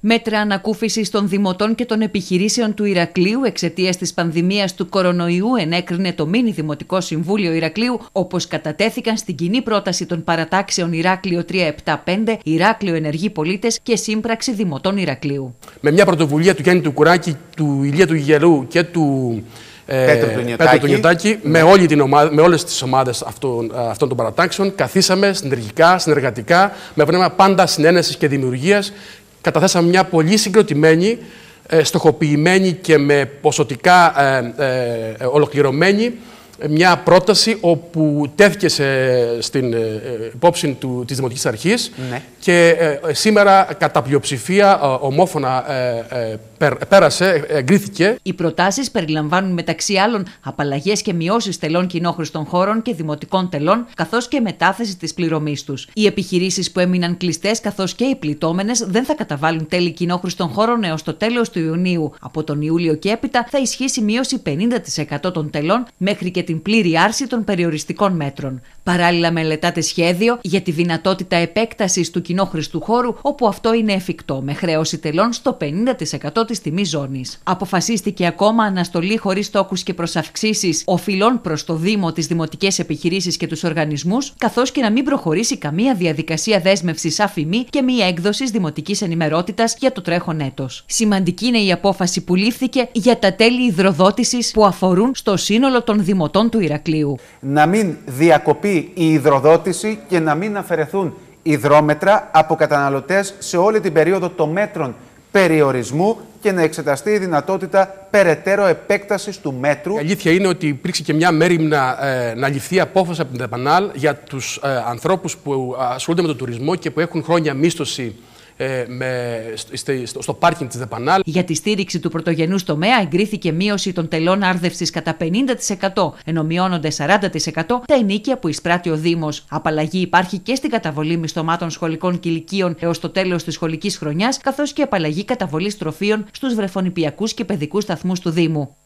Μέτρα ανακούφισης των δημοτών και των επιχειρήσεων του Ηρακλείου εξαιτίας της πανδημίας του κορονοϊού ενέκρινε το Μίνι Δημοτικό Συμβούλιο Ηρακλείου, όπως κατατέθηκαν στην κοινή πρόταση των παρατάξεων Ηράκλειο 375, Ηράκλειο Ενεργοί Πολίτες και Σύμπραξη Δημοτών Ηρακλείου. Με μια πρωτοβουλία του Γιάννη του Κουράκη, του Ηλία του Γιγερού και του Πέτρου του Νιωτάκη, με όλες τις ομάδες αυτών των παρατάξεων, καθίσαμε συνεργικά, συνεργατικά, με πνεύμα πάντα συνένεσης και δημιουργίας. Καταθέσαμε μια πολύ συγκροτημένη, στοχοποιημένη και με ποσοτικά ολοκληρωμένη μια πρόταση όπου τέθηκε στην υπόψη της Δημοτικής Αρχής και σήμερα κατά πλειοψηφία ομόφωνα πέρασε, εγκρίθηκε. Οι προτάσεις περιλαμβάνουν μεταξύ άλλων απαλλαγές και μειώσεις τελών κοινόχρηστων χώρων και δημοτικών τελών, καθώς και μετάθεση της πληρωμής τους. Οι επιχειρήσεις που έμειναν κλειστές, καθώς και οι πληττόμενες, δεν θα καταβάλουν τέλη κοινόχρηστων χώρων έως το τέλος του Ιουνίου. Από τον Ιούλιο και έπειτα θα ισχύσει μείωση 50% των τελών μέχρι και την πλήρη άρση των περιοριστικών μέτρων. Παράλληλα, μελετάται σχέδιο για τη δυνατότητα επέκτασης του κοινόχρηστου χώρου, όπου αυτό είναι εφικτό, με χρέωση τελών στο 50% της τιμής ζώνης. Αποφασίστηκε ακόμα αναστολή χωρίς τόκους και προσαυξήσεις οφειλών προς το Δήμο, τις δημοτικές επιχειρήσεις και τους οργανισμούς, καθώς και να μην προχωρήσει καμία διαδικασία δέσμευσης αφημί και μη έκδοσης δημοτικής ενημερότητας για το τρέχον έτος. Σημαντική είναι η απόφαση που λήφθηκε για τα τέλη υδροδότησης που αφορούν στο σύνολο των δημοτών του Ηρακλείου. Να μην διακοπεί η υδροδότηση και να μην αφαιρεθούν υδρόμετρα από καταναλωτές σε όλη την περίοδο των μέτρων περιορισμού και να εξεταστεί η δυνατότητα περαιτέρω επέκτασης του μέτρου. Η αλήθεια είναι ότι υπήρξε και μια μέριμνα να ληφθεί απόφαση από την ΔΕΠΑΝΑΛ για τους ανθρώπους που ασχολούνται με τον τουρισμό και που έχουν χρόνια μίσθωση στο πάρκινγκ της ΔΕΠΑΝΑΛ. Για τη στήριξη του πρωτογενούς τομέα εγκρίθηκε μείωση των τελών άρδευσης κατά 50%, ενώ μειώνονται 40% τα ενοίκια που εισπράττει ο Δήμος. Απαλλαγή υπάρχει και στην καταβολή μισθωμάτων σχολικών κηλικίων έως το τέλος της σχολικής χρονιάς, καθώς και απαλλαγή καταβολής τροφίων στους βρεφονηπιακούς και παιδικούς σταθμούς του Δήμου.